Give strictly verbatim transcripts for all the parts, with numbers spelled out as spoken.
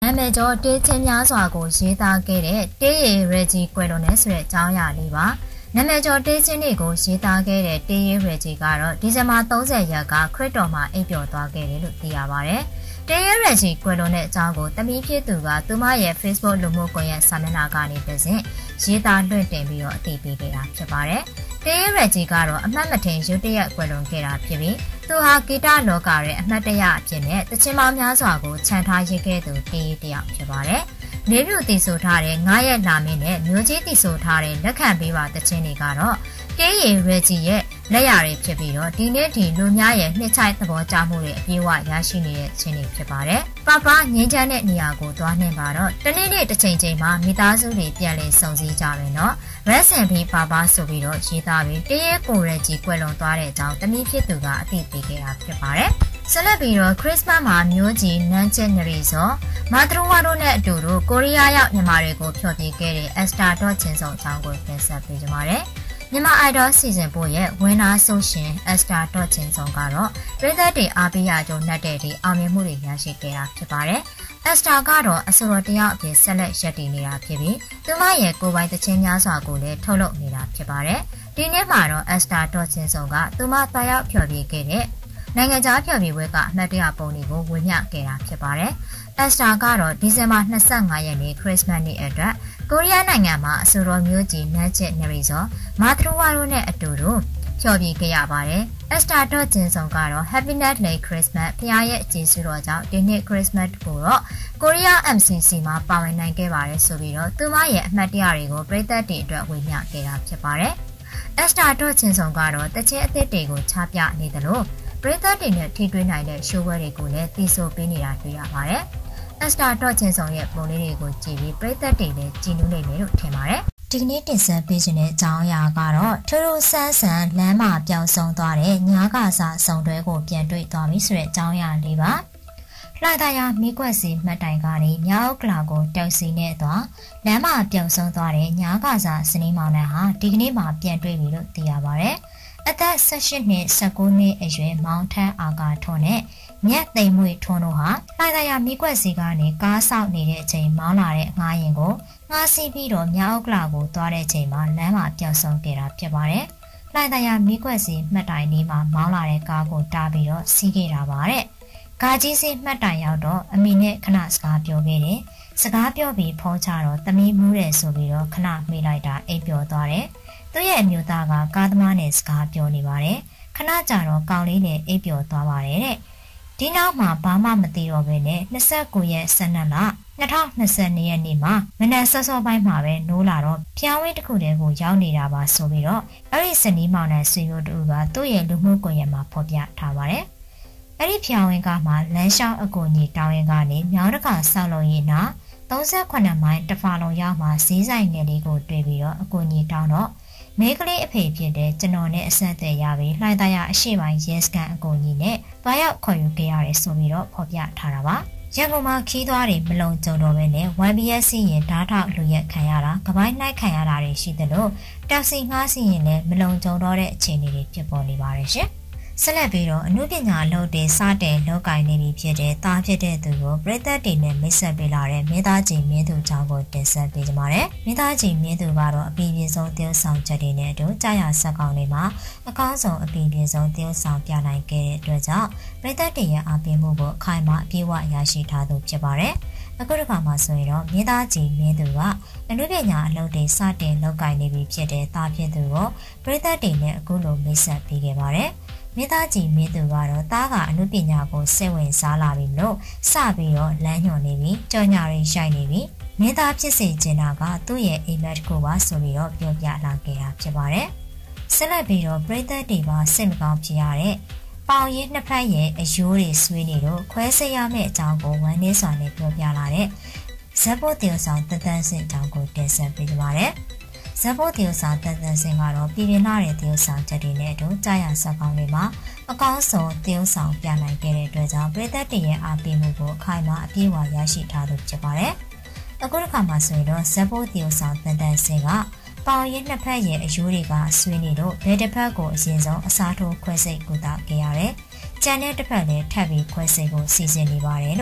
နာမည်ကျော်တေးချင်းများစွာကိုရေးသားခဲ့တဲ့တေးရည်ရေဂျီကွယ်လွန်တဲ့ဆိုတဲ့အကြောင်းအရာလေးပါနာမည်ကျော်တေးချင်းတွေကိုရေးသားခဲ့တဲ့တေးရည်ရေဂျီကတော့ဒီဇင်ဘာသြဂုတ်လကခရစ်တော်မှာအိပ်ပျော်သွားခဲ့တယ်လို့သိရပါတယ်တေးရည်ရေဂျီကွယ်လွန်တဲ့အကြောင်းကိုတမီးဖြစ်သူကသူမရဲ့ Facebook လူမှုကွန်ရက်စာမျက်နှာကနေတစ်ဆင့်ရေးသားလွှင့်တင်ပြီးတော့အသိပေးခဲ့တာဖြစ်ပါတယ်တေးရည်ရေဂျီကတော့အမှတ်မထင်ရုတ်တရက်ကွယ်လွန်ခဲ့တာဖြစ်ပြီးသူဟာဂီတလောကရဲ့အမှတ်တရအဖြစ်နဲ့တခြင်းပေါင်းများစွာကိုခြံထားရေးခဲ့သူတေးရည်တစ်ယောက်ဖြစ်ပါတယ်နေပြုတည်ဆိုထားတဲ့ငါးရက်လာမင်းနဲ့မျိုးကြီးတည်ဆိုထားတဲ့လက်ခံပေးပါတခြင်းတွေကတော့တေးရည်ရေဂျီရဲ့လက်ရာတွေဖြစ်ပြီးတော့ဒီနေ့ဒီလူများရဲ့နှစ်ချိုက်သဘောကျမှုတွေအပြည့်အဝရရှိနေတဲ့ခြင်းတွေဖြစ်ပါတယ်။ပပငင်းချမ်းတဲ့နေရာကိုသွားနှင်ပါတော့တနေ့နေ့တစ်ချိန်ချိန်မှာမိသားစုတွေပြန်လည်ဆုံစည်းကြမယ်နော်။ Rest and Be ပပဆိုပြီးတော့ရေးသားပြီးတေးရဲကိုရဲကြီးကွယ်လွန်သွားတဲ့အကြောင်းတမီးဖြစ်သူကအသိပေးခဲ့တာဖြစ်ပါတယ်။ဆက်လက်ပြီးတော့ Christmas မှာမျိုးကြီးနန်းချစ်နရီစောမာထရဝါတို့နဲ့အတူတူကိုရီးယားရောက်မြန်မာတွေကိုဖျော်ဖြေခဲ့တဲ့ Esther တော့ချင်းစုံအကြောင်းကိုတင်ဆက်ပေးကြပါမယ်။မြန်မာ Idol Season fourရဲ့ဝင်နာဆိုရှင် Esther တော့ချင်းစုံကတော့ပြည်သက်တွေအားပေးရကြုံနှက်တဲ့ဒီအောင်မြင်မှုတွေရရှိခဲ့တာဖြစ်ပါတယ်။ Esther ကတော့အဆိုတော်တယောက်အဖြစ်ဆက်လက်ရပ်တည်နေတာဖြစ်ပြီးသူမရဲ့ကိုယ်ပိုင်သချင်းများစွာကိုလည်းထုတ်လုပ်နေတာဖြစ်ပါတယ်။ဒီနေ့မှာတော့ Esther တော့ချင်းစုံကသူမတာရောက်ဖျော်ဖြေခဲ့တဲ့နိုင်ငံခြားဖျော်ဖြေပွဲကအမှတ်တရပုံတွေကိုဝေမျှခဲ့တာဖြစ်ပါတယ်။ Esther ကတော့ဒီဇင်ဘာ၂၅ရက်နေ့ခရစ်စမတ်နေ့အတွက်ကိုရီးယားနိုင်ငံမှာအဆိုတော်မျိုးကြီးနန်းချစ်နရီစောမာထရဝါတို့နဲ့အတူတူဖျော်ဖြေခဲ့ရပါတယ်။ Esther တော့ဂျင်းဆောင်ကတော့ Happiness Day Christmas ဖခင်ရဲ့အကျေးဇူးတော်ကြောင့်ဒီနေ့ Christmas ကိုတော့ကိုရီးယား M C C မှာပါဝင်နိုင်ခဲ့ပါတယ်ဆိုပြီးတော့သူမရဲ့အမှတ်တရတွေကိုပြည်သက်တွေအတွက်ဝေမျှခဲ့တာဖြစ်ပါတယ်။ Esther တော့ဂျင်းဆောင်ကတော့တခြင်းအသစ်တွေကိုချပြနေတယ်လို့ပြည်သက်တွေနဲ့ထိတွေ့နိုင်တဲ့ show တွေကိုလည်းသိဆိုပေးနေတာတွေ့ရပါတယ်။ Esther တော့ချင်းဆောင်ရဲ့ပုံလေးတွေကိုကြည့်ပြီးပြည်သက်တွေလည်းကြည်နူးနေတယ်လို့ထင်ပါတယ်။ဒီကနေ့တင်ဆက်ပေးခြင်းတဲ့အကြောင်းအရာကတော့ထူးထူးဆန်းဆန်းလမ်းမှာပျောက်ဆုံးသွားတဲ့ညာကစားစုံတွဲကိုပြန်တွေ့သွားပြီဆိုတဲ့အကြောင်းအရာလေးပါ။လှိုင်သာယာမိကွက်စီမှတ်တိုင်ကနေမြောက်ကလာကိုတောက်စီနဲ့သွားလမ်းမှာပျောက်ဆုံးသွားတဲ့ညာကစားစနေမောင်နှံဟာဒီကနေ့မှပြန်တွေ့ပြီလို့သိရပါတယ်။အသက်၁၈နှစ်၁၉နှစ်အရွယ်မောင်ထန်းအာကာထွန်းနဲ့မြက်သိမ်မွေထွန်းတို့ဟာလှိုင်သာယာမိကွက်စီကနေကားဆောက်နေတဲ့အချိန်မောင်းလာတဲ့ငှားရင်ကိုငှားစီးပြီးတော့မြောက်ကလာကိုသွားတဲ့အချိန်မှာလမ်းမှာပျောက်ဆုံးခဲ့တာဖြစ်ပါတယ်။လှိုင်သာယာမိကွက်စီမှတ်တိုင်လေးမှာမောင်းလာတဲ့ကားကိုတားပြီးတော့စီးခဲ့တာပါတဲ့။ကားကြီးစီမှတ်တိုင်ရောက်တော့အမိနဲ့ခဏစကားပြောခဲ့တယ်။စကားပြောပြီးဖုံးချတော့သမီးမူးတယ်ဆိုပြီးတော့ခဏမေးလိုက်တာအိပ်ပျော်သွားတယ်။သူ့ရဲ့အမျိုးသားကကားသမားနဲ့စကားပြောနေပါတယ်။ခဏကြာတော့ကောင်လေးနဲ့အိပ်ပျော်သွားပါတယ်တဲ့။ဒီနောက်မှာဘာမှမသိတော့ဘဲနဲ့၂၉ရက်၁၂လ၂၀၂၂ရက်နေ့မှာမနက်စောစောပိုင်းမှာပဲနိုးလာတော့ဖျားဝင်းတစ်ခုတည်းကိုရောက်နေတာပါဆိုပြီးတော့အဲ့ဒီစနီးမောင်နဲ့ဆွေမျိုးတို့ကသူ့ရဲ့လူမှုကွန်ရက်မှာဖော်ပြထားပါတယ်။အဲ့ဒီဖျားဝင်းကမှလမ်းလျှောက်အကူကြီးတောင်းရင်ကနေမြောင်းတကာဆောက်လုံရင်နာ၃၈မိုင်တဖာလုံးရောက်မှဈေးဆိုင်ငယ်လေးကိုတွေ့ပြီးတော့အကူကြီးတောင်းတော့မဲကလေးအဖေဖြစ်တဲ့ကျွန်တော်နဲ့အဆက်အသွယ်ရပြီးလှိုင်သာယာအရှိပိုင်းရဲစခန်းအကူကြီးနဲ့တွားရောက်ခေါ်ယူခဲ့ရတယ်ဆိုပြီးတော့ဖော်ပြထားတာပါရန်ကုန်မှာခီးသွားတွေမလုံကြုံတော့ဘဲနဲ့ Y B S စီရင်ဓာတ်ထောက်လူရက်ခံရတာကပိုင်းနှိုက်ခံရတာတွေရှိတယ်လို့တက်စီငှားစီရင်လည်းမလုံကြုံတော့တဲ့အခြေအနေတွေဖြစ်ပေါ်နေပါတယ်ရှင်ဆက်လက်ပြီးတော့အမှုပညာအလုပ်တွေစတင်လုပ်ကိုင်နေပြီဖြစ်တဲ့တာဖြစ်တဲ့သူကိုပြည်သက်တွေနဲ့မိတ်ဆက်ပေးလာတဲ့မင်းသားကြီးမင်းသူချောင်းကိုတင်ဆက်ပေးကြပါမယ်။မင်းသားကြီးမင်းသူကတော့အပြည်ပြည်ဆုံးသင်းဆောင်ချက်တွေနဲ့အတူကြာရဆက်ကောင်တွေမှာအကောင်းဆုံးအပြည်ပြည်ဆုံးသင်းဆောင်ပြနိုင်ခဲ့တဲ့အတွက်ကြောင့်ပြည်သက်တွေရဲ့အားပေးမှုကိုအခိုင်အမာအပြည့်အဝရရှိထားသူဖြစ်ပါတယ်။အခုတစ်ခါမှဆိုရင်တော့မင်းသားကြီးမင်းသူကအမှုပညာအလုပ်တွေစတင်လုပ်ကိုင်နေပြီဖြစ်တဲ့တာဖြစ်သူကိုပြည်သက်တွေနဲ့အခုလိုမိတ်ဆက်ပေးခဲ့ပါတယ်။မိသားကြီးမင်းသူကတော့တားကအမှုပညာကိုစိတ်ဝင်စားလာပြီလို့စပြီးတော့လမ်းညွှန်နေပြီကြော်ညာရင်းရှိုက်နေပြီမင်းသားဖြစ်စေချင်တာကသူ့ရဲ့အိမ်မက်တစ်ခုပါဆိုပြီးတော့ပြောပြလာခဲ့တာဖြစ်ပါတယ်ဆက်လက်ပြီးတော့ပြည်သက်တွေပါစိတ်မကောင်းဖြစ်ရတဲ့ပေါင်ရည်နှစ်ဖက်ရဲ့အယိုးတွေဆွေးနေတော့ခွဲစိတ်ရမယ့်အကြောင်းကိုဝမ်းနည်းစွာနဲ့ပြောပြလာတဲ့ဇက်ဖို့တင်ဆောင်တသန်းစင်အကြောင်းကိုတင်ဆက်ပေးကြပါမယ်ဇက်ဖို့တရုတ်ဆောင်တန်တန်စင်ကတော့ပြည်ပြင်းလာတဲ့တရုတ်ဆောင်ချက်တွေနဲ့အတူကြာရဆက်ကောင်းတွေမှာအကောင်းဆုံးတရုတ်ဆောင်ပြနိုင်ခဲ့တဲ့အတွက်ကြောင့်ပြည်သက်တရဲ့အားပေးမှုကိုအခိုင်အမာအပြည့်အဝရရှိထားလို့ဖြစ်ပါတယ်။အခုတစ်ခါမှဆိုရင်တော့ဇက်ဖို့တရုတ်ဆောင်တန်တန်စင်ကပေါင်ရည်နှစ်ဖက်ရဲ့အယိုးတွေကဆွေးနေတော့ဘယ်တစ်ဖက်ကိုအရင်ဆုံးအစားထိုးခွဲစိတ်ကူတာခဲ့ရတယ်။ကြံတဲ့တစ်ဖက်လည်းထပ်ပြီးခွဲစိတ်ကိုစီစဉ်နေပါတယ်လို့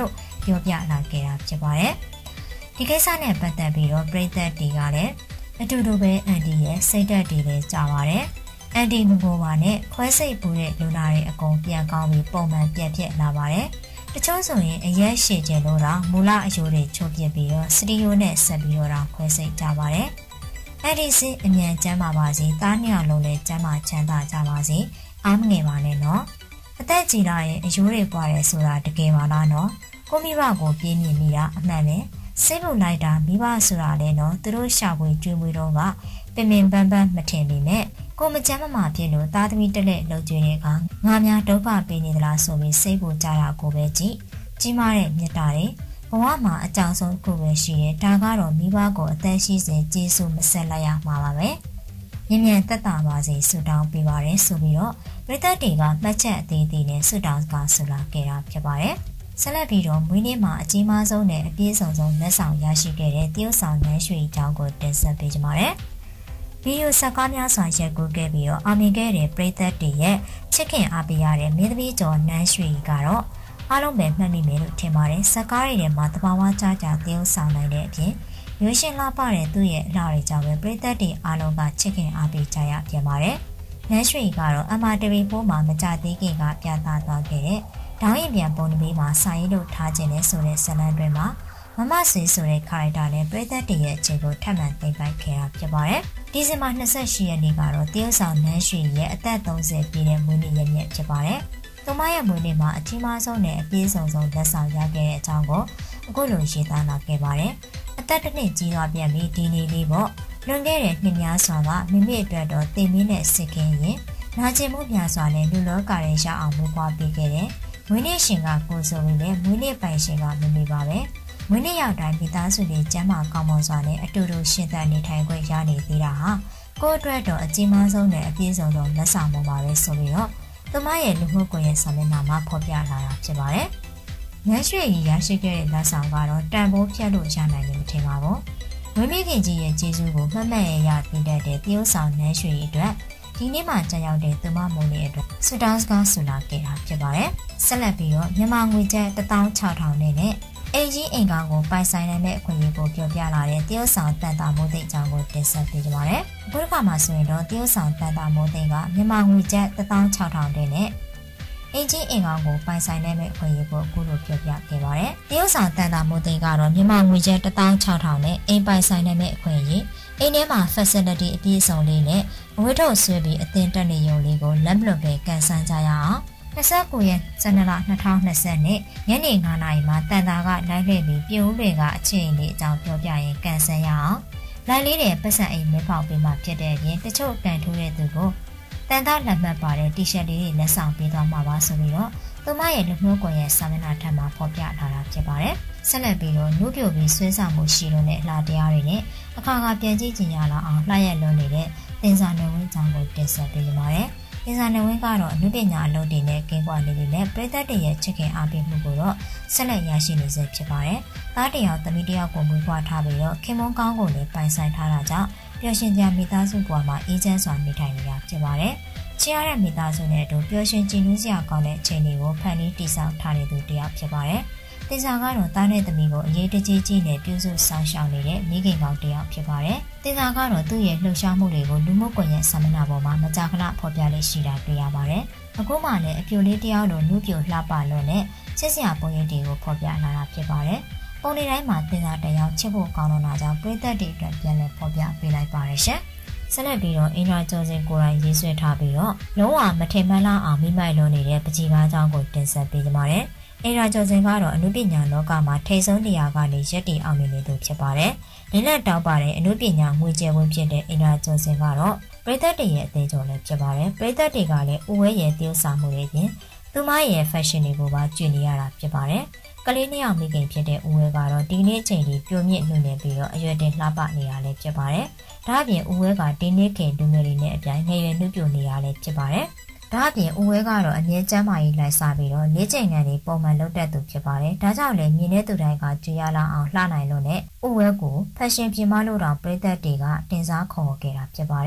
ပြောပြလာခဲ့တာဖြစ်ပါတယ်။ဒီကိစ္စနဲ့ပတ်သက်ပြီးတော့ပြည်သက်တွေကလည်းအတူတူပဲအန်တီရဲ့စိတ်ဓာတ်တွေလည်းကြပါတယ်။အန်တီမကိုပါနဲ့ခွဲစိတ်ပူတဲ့လူနာတွေအကုန်ပြန်ကောင်းပြီးပုံမှန်ပြည့်ပြည့်လာပါတယ်။တချို့ဆိုရင်အရက်ရှည်ကျင်လို့တော့မူလအယိုးတွေချိုးပြစ်ပြီးတော့စတီယိုနဲ့ဆက်ပြီးတော့ခွဲစိတ်ကြပါတယ်။အဲ့ဒီစစ်အမြန်ကျမ်းပါပါစေ။တားနှစ်ယောက်လုံးလည်းကျမ်းပါချမ်းသာကြပါစေ။အားမငယ်ပါနဲ့နော်။အသက်ကြီးလာရင်အယိုးတွေပွားရဲဆိုတာတကယ်ပါလားနော်။ကိုမိဘကိုပြင်းမြင်မိတာအမှန်ပဲ။စိတ်လို့လိုက်တာမိဘဆိုတာလည်းနော်သူတို့ရှာဖွေကြွေးမွေးတော့ကပင်ပင်ပန်းပန်းမထင်ပေမဲ့ကိုမချမ်းမမာဖြစ်လို့သားသမီးတက်လက်လှုပ်ကြွေးတဲ့ကငါများဒုက္ခပေးနေသလားဆိုပြီးစိတ်ပူကြတာကိုပဲကြည့်ကြီးမားတဲ့မြတ်တာတွေဘဝမှာအကြောင်းဆုံးကိုပဲရှိရဲဒါကတော့မိဘကိုအသက်ရှိစဉ်ကျေးဇူးမဆက်လိုက်ရမှာပါပဲမြင်မြန်သက်သာပါစေဆုတောင်းပေးပါရယ်ဆိုပြီးတော့ပြည်သက်တွေကမှတ်ချက်အသေးသေးနဲ့ဆုတောင်းကားဆိုလာခဲ့တာဖြစ်ပါတယ်ဆက်လက်ပြီးတော့မွေးနေ့မှာအကြီးမားဆုံးနဲ့အပြည့်စုံဆုံးလက်ဆောင်ရရှိခဲ့တဲ့တရုတ်ဆောင်နန်းရွှေအကြောင်းကိုတင်ဆက်ပေးကြပါမယ်ဗီဒီယိုဆက်ကားများစွာရက်ကူးခဲ့ပြီးတော့အောင်မြင်ခဲ့တဲ့ပြည်သက်တွေရဲ့ချစ်ခင်အားပေးရတဲ့မင်းသမီးကျော်နန်းရွှေကတော့အားလုံးပဲမှတ်မိမယ်လို့ထင်ပါတယ်ဆက်ကားတွေထဲမှာတဘာဝကြကြတရုတ်ဆောင်နိုင်တဲ့အပြင်ရွှေရှင်လှပတဲ့သူ့ရဲ့အလှတွေကြောင့်ပဲပြည်သက်တွေအားလုံးကချစ်ခင်အားပေးကြရပြန်ပါတယ်နန်းရွှေကတော့အမတရီပိုးမှာမကြသေးခင်ကပြသသွားခဲ့တဲ့တောင်းရင်ပြန်ပုံနည်းမှာစာရေးလို့ထားခြင်းနဲ့ဆိုတဲ့ဇာတ်လမ်းတွေမှာမမဆွေဆိုတဲ့ character နဲ့ပြည်သက်တရဲ့အခြေကိုထပ်မံသိမ်းပိုက်ခဲ့တာဖြစ်ပါတယ်။ဒီဇင်ဘာ၂၈ရက်နေ့ကတော့တရုတ်ဆောင်နန်းရွှေရဲ့အသက်၃၀ပြည့်တဲ့မွေးနေ့ရက်မြတ်ဖြစ်ပါတယ်။သူမရဲ့မွေးနေ့မှာအကြီးမားဆုံးနဲ့အပြည့်စုံဆုံးလက်ဆောင်ရခဲ့တဲ့အကြောင်းကိုအခုလိုရေးသားလာခဲ့ပါတယ်။အသက်တစ်နှစ်ကြီးသွားပြန်ပြီးဒီနေ့လေးပေါ့လွန်ခဲ့တဲ့နှစ်များစွာကမိမိအတွက်တော့တင်မင်းနဲ့စစ်ကင်းရင်နာကျင်မှုများစွာနဲ့လူလောကရဲရအောင်မွေးဖွားပေးခဲ့တဲ့မွေးနေ့ရှင်ကကိုဆိုပြီးလည်းမွေးနေ့ပိုင်ရှင်ကမမေပါပဲမွေးနေ့ရောက်တိုင်းမိသားစုတွေကျမ်းမာကောင်းမွန်စွာနဲ့အတူတူရှင်သန်နေထိုင်ခွင့်ရနေသေးတာဟာကိုယ့်အတွက်တော့အကြီးမားဆုံးနဲ့အပြည့်စုံဆုံးလက်ဆောင်မှုပါပဲဆိုပြီးတော့သူမရဲ့လူမှုကွန်ရက်စာမျက်နှာမှာဖော်ပြလာတာဖြစ်ပါတယ်။နန်းရွှေကြီးရရှိခဲ့တဲ့လက်ဆောင်ကတော့တန်ဖိုးဖြတ်လို့ရနိုင်တယ်မထင်ပါဘူး။ဝင်းမိခင်ကြီးရဲ့ကျေးဇူးကိုမှတ်မှတ်ရရသိတတ်တဲ့တရုတ်ဆောင်နန်းရွှေကြီးအတွက်ဒီနေ့မှကြာရောက်တဲ့သူမမုံလေးအတွက်ဆူတောင်းစကားဆူလာခဲ့တာဖြစ်ပါတယ်။ဆက်လက်ပြီးတော့မြန်မာငွေကျပ်တစ်သောင်းခြောက်ထောင်နဲ့နဲ့အိမ်ကြီးအိမ်ကောင်ကိုပိုင်ဆိုင်နိုင်တဲ့အခွင့်အရေးကိုပြောပြလာတဲ့တရုတ်ဆောင်တန်တာမိုးသိအကြောင်းကိုတင်ဆက်ပေးကြပါမယ်။အခုတစ်ခါမှာဆိုရင်တော့တရုတ်ဆောင်တန်တာမိုးသိကမြန်မာငွေကျပ်တစ်သောင်းခြောက်ထောင်နဲ့နဲ့အိမ်ကြီးအိမ်ကောင်ကိုပိုင်ဆိုင်နိုင်တဲ့အခွင့်အရေးကိုအခုလိုပြောပြခဲ့ပါတယ်။တရုတ်ဆောင်တန်တာမိုးသိကတော့မြန်မာငွေကျပ်တစ်သောင်းခြောက်ထောင်နဲ့အိမ်ပိုင်ဆိုင်နိုင်တဲ့အခွင့်အရေးအိမ်ထဲမှာ facility အပြည့်အစုံလေးနဲ့အဝတ်ထုတ်ဆွဲပြီးအသင်တက်နေရုံလေးကိုလက်မလွတ်ပဲကန်ဆန်းကြရအောင်၂၉ရက်ဇန်နဝါရီ၂၀၂၀နဲ့ညနေ၅နာရီမှာတန်တာကလိုက်လှည့်ပြီးပြုံးတွေကအခြေအနေအကြောင်းပြောပြရင်ကန်ဆန်းရအောင်လိုက်လေးတဲ့ပတ်စံအိမ်မဲဖောက်ပေးမှဖြစ်တဲ့အပြင်တချို့ကန်ထိုးတဲ့သူကိုတန်တာလက်မှတ်ပါတဲ့ T-shirt လေးတွေလက်ဆောင်ပေးသွားမှာပါဆိုပြီးတော့သူမရဲ့လူမျိုးကွန်ရက်စာမျက်နှာထပ်မှာဖော်ပြလာတာဖြစ်ပါတယ်ဆက်လက်ပြီးတော့နုပြိုပြီးဆွဲဆောင်မှုရှိလို့နဲ့အလားတရားတွေနဲ့အခါခါပြန်ကြည့်ကြင်ရလာအောင်လှည့်ရလွန်နေတဲ့တင်စာနယ်ဝင်းကြောင့်ကိုတင်ဆက်ပေးကြပါမယ်။တင်စာနယ်ဝင်းကတော့အနုပညာအလုပ်တွေနဲ့ကင်းကွာနေပြီးနဲ့ပြည်သက်တွေရဲ့ချစ်ခင်အားပေးမှုကိုတော့ဆက်လက်ရရှိနေစေဖြစ်ပါတယ်။သားတယောက်သမီးတယောက်ကိုမွေးဖွားထားပြီးတော့ခင်မုန်းကောင်းကိုလည်းပိုင်ဆိုင်ထားတာကြောင့်ပျော်ရွှင်ကြမိသားစုဘဝမှာအေးချမ်းစွာနေထိုင်နေတာဖြစ်ပါတယ်။ချစ်ရတဲ့မိသားစုနဲ့အတူပျော်ရွှင်ကြည်နူးစရာကောင်းတဲ့အခြေအနေကိုဖန်တီးတည်ဆောက်ထားနေသူတယောက်ဖြစ်ပါတယ်။တင်စာကတော့တားတဲ့သမီးကိုအရေးတကြီးကြီးနဲ့ပြုစုဆောင်ရှောက်နေတဲ့မိခင်ကောင်တယောက်ဖြစ်ပါတယ်။တင်စာကတော့သူ့ရဲ့လှုပ်ရှားမှုတွေကိုလူမှုကွန်ရက်စာမျက်နှာပေါ်မှာမကြာခဏဖော်ပြလေးရှိတာတွေ့ရပါတယ်။အခုမှလည်းအပြိုလေးတယောက်လိုနုပြိုလှပလွန်းနဲ့ချစ်စရာပုံရိပ်တွေကိုဖော်ပြလာတာဖြစ်ပါတယ်။ပုံတွေတိုင်းမှာတင်စာတယောက်ချစ်ဖို့ကောင်းတော့တာကြောင့်ပြည်သက်တွေအတွက်ပြန်လည်ဖော်ပြပေးလိုက်ပါတယ်ရှင်။ဆက်လက်ပြီးတော့အင်ဒရာကျော်စင်ကိုယ်တိုင်ရေးဆွဲထားပြီးတော့လုံးဝမထင်မှတ်လောက်အောင်မိမိုက်လွန်နေတဲ့ပကြီးကားကြောင်းကိုတင်ဆက်ပေးကြပါမယ်။အင်ဒရာကျော်စင်ကတော့အနုပညာလောကမှာထိပ်ဆုံးနေရာကနေရက်တည်အောင်မြင်နေသူဖြစ်ပါတယ်။လက်လက်တောက်ပါတဲ့အနုပညာငွေကျဲဝင်းဖြစ်တဲ့အင်ဒရာကျော်စင်ကတော့ပြည်သက်တွေရဲ့အသေးကျော်လည်းဖြစ်ပါတယ်။ပြည်သက်တွေကလည်းဥဝဲရဲ့တရုပ်ဆောင်မှုတွေပြင်သူမရဲ့ fashion တွေကိုပါကျွေးနေရတာဖြစ်ပါတယ်။ကလေးနှစ်ယောက်မိခင်ဖြစ်တဲ့ဥဝဲကတော့ဒီနေ့ချိန်ထိပြိုမြင့်နှွေနေပြီးတော့အရွယ်တင်လှပနေတာလည်းဖြစ်ပါတယ်။ဒါ့အပြင်ဥဝဲကဒီနေ့ခင်လူငယ်တွေနဲ့အပြိုင်ငယ်ရွယ်နှုတ်ပြနေတာလည်းဖြစ်ပါတယ်။ဒါ့အပြင်ဥဝဲကတော့အမြဲကျမ်းမာရေးလိုက်စားပြီးတော့လေးချိန်ငံတွေပုံမှန်လုပ်တတ်သူဖြစ်ပါတယ်။ဒါကြောင့်လည်းမြင်တဲ့သူတိုင်းကကြွရလာအောင်လှနိုင်လို့နဲ့ဥဝဲကို fashion ပြင်မလို့တော့ပြည်သက်တွေကတင်စားခေါ်ခဲ့တာဖြစ်ပါတယ်။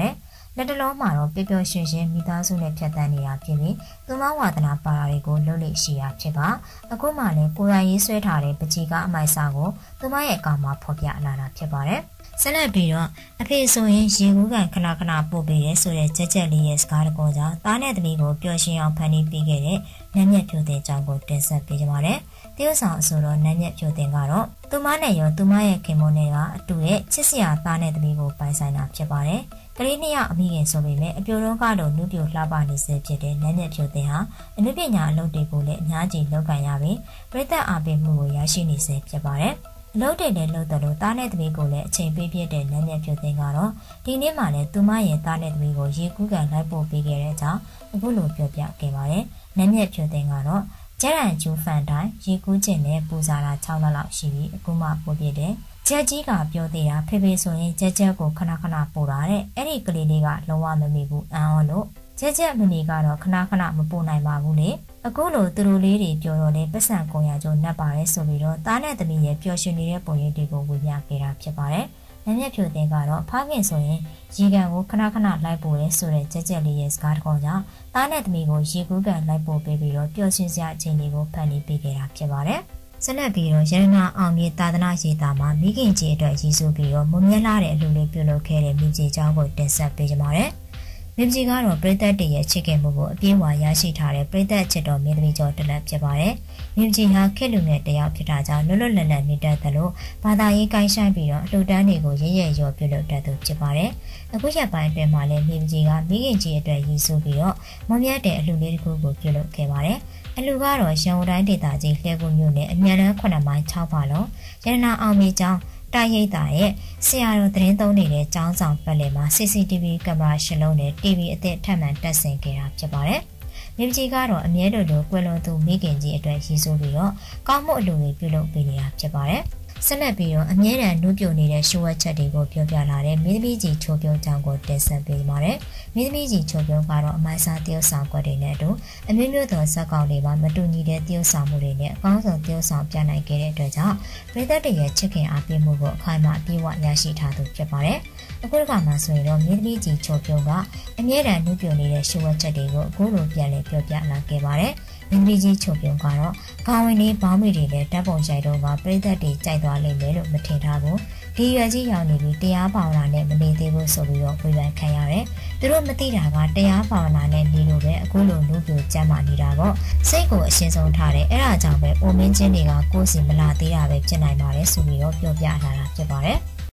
လက်တလုံးမှာတော့ပျော်ပျော်ရွှင်ရွှင်မိသားစုနဲ့ဖြတ်သန်းနေတာဖြစ်ပြီးသူမဝါသနာပါတာတွေကိုလှုပ်လေရှိတာဖြစ်ပါအခုမှလည်းကိုယ်တိုင်ရေးဆွဲထားတဲ့ပကြီးကအမိုက်စာကိုသူမရဲ့အကောင်မှာဖော်ပြလာတာဖြစ်ပါတယ်ဆက်လက်ပြီးတော့အဖေဆိုရင်ရေကူးကန်ခဏခဏပို့ပေးရဲဆိုတဲ့ကြက်ကြက်လေးရဲ့စကားတကောကြောင့်တားနဲ့သမီးကိုပျော်ရွှင်အောင်ဖန်တီးပေးခဲ့တဲ့နတ်မြတ်ဖြိုတဲ့ကြောင့်ကိုတင်ဆက်ပေးကြပါတယ်တရုတ်ဆောင်အဆိုတော်နတ်မြတ်ဖြိုတဲ့ကတော့သူမနဲ့ရောသူမရဲ့ခင်မုန်းနဲ့ကအတူရဲ့ချစ်စရာသားနဲ့သမီးကိုပိုင်ဆိုင်တာဖြစ်ပါတယ်ကလေးနှစ်ယောက်အမိခင်ဆိုပေမဲ့အပြိုတော်ကတော့လူပြိုလှပနေစေဖြစ်တဲ့နတ်မြတ်ဖြိုတဲ့ဟာအနုပညာအလုပ်တွေကိုလည်းအများကြီးလုပ်ကန်ရပြီးပြည်သက်အားပေးမှုကိုရရှိနေစေဖြစ်ပါတယ်အလုပ်တွေနဲ့လုပ်တယ်လို့တားနဲ့သမီးကိုလည်းအချိန်ပေးပြတဲ့နတ်မြတ်ဖြိုတဲ့ကတော့ဒီနေ့မှလည်းသူမရဲ့တားနဲ့သမီးကိုရေကူးကန်လိုက်ပို့ပေးခဲ့တဲ့အကြောင်းအခုလိုပြောပြခဲ့ပါတယ်နတ်မြတ်ဖြိုတဲ့ကတော့ကျရန်ကျူဖန်တိုင်းရေကူးကျင်နဲ့ပူဇာတာ၆လလောက်ရှိပြီးအခုမှပို့ပြတဲ့ကြက်ကြီးကပြောသေးတာဖေဖေဆိုရင်ကြက်ကြက်ကိုခဏခဏပို့တာတဲ့အဲ့ဒီကလေးလေးကလုံးဝမမိဘူးအံ့ဩလို့ကြက်ကြက်မမီကတော့ခဏခဏမပို့နိုင်ပါဘူးလေအခုလိုသူတို့လေးတွေပြောတော့လေပတ်စံကုန်ရကျုံနှက်ပါတယ်ဆိုပြီးတော့တားနဲ့သမီးရဲ့ပျော်ရွှင်နေတဲ့ပုံရိပ်တွေကိုဝေမျှခဲ့တာဖြစ်ပါတယ်နတ်မြတ်ဖြိုတဲ့ကတော့ဖခင်ဆိုရင်ရေကန်ကိုခဏခဏလိုက်ပို့ရဲဆိုတဲ့ကြက်ကြက်လေးရဲ့စကားတကောကြောင့်တားနဲ့သမီးကိုရေကူးကန်လိုက်ပို့ပေးပြီးတော့ပျော်ရွှင်စရာအချိန်တွေကိုဖန်တီးပေးခဲ့တာဖြစ်ပါတယ်ဆက်လက်ပြီးတော့ရတနာအောင်မြေသာသနာရေးသားမှာမိခင်ကြီးအတွက်ရည်စူးပြီးတော့မုံမြက်လာတဲ့အလူလေးပြုလုပ်ခဲ့တဲ့မိကြီးเจ้าကိုတင်ဆက်ပေးကြပါမယ်။မိကြီးကတော့ပရိသတ်တွေရဲ့ချစ်ခင်မှုကိုအပြည့်အဝရရှိထားတဲ့ပရိသတ်ချစ်တော်မင်းသမီးကျော်တစ်လက်ဖြစ်ပါတယ်။မိကြီးဟာခေတ်လူငယ်တယောက်ဖြစ်တာကြောင့်လွတ်လွတ်လပ်လပ်နေတတ်တယ်လို့ဘာသာရေးကိုင်းဆိုင်ပြီးတော့အလှူဒန်းတွေကိုရရရောပြုလုပ်တတ်သူဖြစ်ပါတယ်။အခုရက်ပိုင်းအတွင်းမှာလည်းမိကြီးကမိခင်ကြီးအတွက်ရည်စူးပြီးတော့မုံမြက်တဲ့အလှူလေးတစ်ခုကိုပြုလုပ်ခဲ့ပါတယ်။အလူကတော့ရန်ကုန်တိုင်းဒေသကြီးလှဲကူမြို့နယ်အမြန်လန်းခုနှစ်မိုင်၆ပါလုံးရတနာအောင်မြေကျောင်းတိုက်ရိပ်သာရဲ့ဆရာတော်သတင်းသုံးနေတဲ့ကျောင်းဆောင်ပတ်လည်မှာ စီ စီ တီ ဗီ ကင်မရာရှစ်လုံးနဲ့ တီ ဗီ အသစ်ထပ်မံတပ်ဆင်ခဲ့တာဖြစ်ပါတယ်။မိကြီးကတော့အမြဲတမ်းကွယ်လွန်သူမိခင်ကြီးအတွက်ရည်စူးပြီးတော့ကောင်းမှုအလူတွေပြုလုပ်ပေးနေတာဖြစ်ပါတယ်။ဆက်လက်ပြီးတော့အမြဲတမ်းနှုတ်ပြနေတဲ့ရှိုးဝက်ချက်တွေကိုပြောပြလာတဲ့မင်းသမီးကြီးချိုးပြုံးကြောင်းကိုတင်ဆက်ပေးပါတယ်။မင်းသမီးကြီးချိုးပြုံးကတော့အမိုင်းစားတရုတ်ဆောင်ကွက်တွေနဲ့အတူအမျိုးမျိုးသောဇက်ကောင်တွေမှာမတူညီတဲ့တရုတ်ဆောင်မှုတွေနဲ့အကောင်းဆုံးတရုတ်ဆောင်ပြနိုင်ခဲ့တဲ့အတွက်ကြောင့်ပြည်သက်တွေရဲ့ချစ်ခင်အားပေးမှုကိုအခိုင်အမာအပြည့်အဝရရှိထားသူဖြစ်ပါတယ်။အခုတစ်ခါမှဆိုရင်တော့မင်းသမီးကြီးချိုးပြုံးကအမြဲတမ်းနှုတ်ပြနေတဲ့ရှိုးဝက်ချက်တွေကိုအခုလိုပြန်လည်ပြောပြလာခဲ့ပါတယ်။မင်းသမီးကြီးချိုးပြုံးကတော့ခေါင်းဝင်လေးဘောင်းမီတွေနဲ့တပ်ပုံချိုင်တော့ကပြည်သက်တွေကြိုက်သွားလိမ့်မယ်လို့မထင်ထားဘူးဒီရွယ်ကြီးရောက်နေပြီးတရားဘာဝနာနဲ့မနေသေးဘူးဆိုပြီးတော့ဝေဖန်ခံရတယ်သူတို့မသိတာကတရားဘာဝနာနဲ့နေလို့ပဲအခုလိုလူပြိုကြမ်းမာနေတာပေါ့စိတ်ကိုအရှင်းဆုံးထားတယ်အဲ့ဒါကြောင့်ပဲအိုမင်းချင်းတွေကကိုယ်စီမလာသေးတာပဲဖြစ်နိုင်ပါတယ်ဆိုပြီးတော့ပြောပြလာတာဖြစ်ပါတယ်